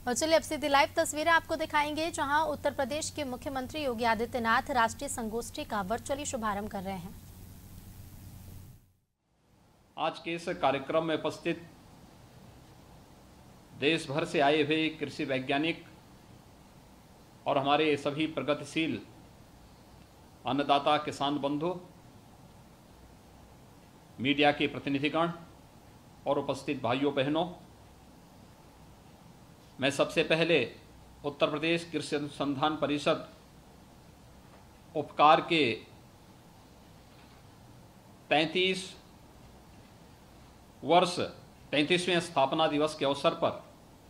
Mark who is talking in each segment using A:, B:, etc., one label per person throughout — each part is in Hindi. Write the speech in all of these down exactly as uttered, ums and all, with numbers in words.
A: और चलिए अब सीधी लाइव तस्वीरें आपको दिखाएंगे जहां उत्तर प्रदेश के मुख्यमंत्री योगी आदित्यनाथ राष्ट्रीय संगोष्ठी का वर्चुअली शुभारंभ कर रहे हैं।
B: आज के इस कार्यक्रम में उपस्थित देश भर से आए हुए कृषि वैज्ञानिक और हमारे सभी प्रगतिशील अन्नदाता किसान बंधु, मीडिया के प्रतिनिधिगण और उपस्थित भाइयों बहनों, मैं सबसे पहले उत्तर प्रदेश कृषि अनुसंधान परिषद उपकार के तैंतीस वर्ष तैंतीसवें स्थापना दिवस के अवसर पर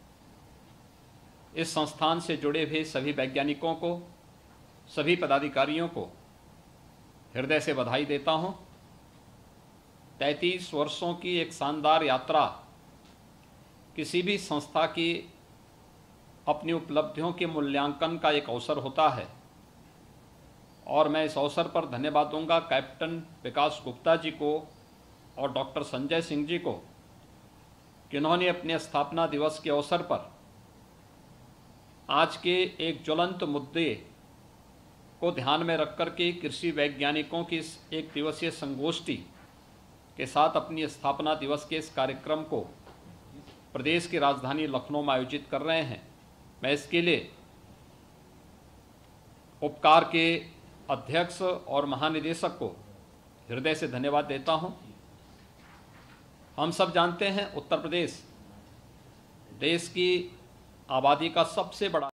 B: इस संस्थान से जुड़े हुए सभी वैज्ञानिकों को, सभी पदाधिकारियों को हृदय से बधाई देता हूं। तैंतीस वर्षों की एक शानदार यात्रा किसी भी संस्था की अपनी उपलब्धियों के मूल्यांकन का एक अवसर होता है और मैं इस अवसर पर धन्यवाद दूंगा कैप्टन विकास गुप्ता जी को और डॉक्टर संजय सिंह जी को कि उन्होंने अपने स्थापना दिवस के अवसर पर आज के एक ज्वलंत मुद्दे को ध्यान में रखकर के कृषि वैज्ञानिकों की इस एक दिवसीय संगोष्ठी के साथ अपनी स्थापना दिवस के इस कार्यक्रम को प्रदेश की राजधानी लखनऊ में आयोजित कर रहे हैं। मैं इसके लिए उपकार के अध्यक्ष और महानिदेशक को हृदय से धन्यवाद देता हूं। हम सब जानते हैं उत्तर प्रदेश देश की आबादी का सबसे बड़ा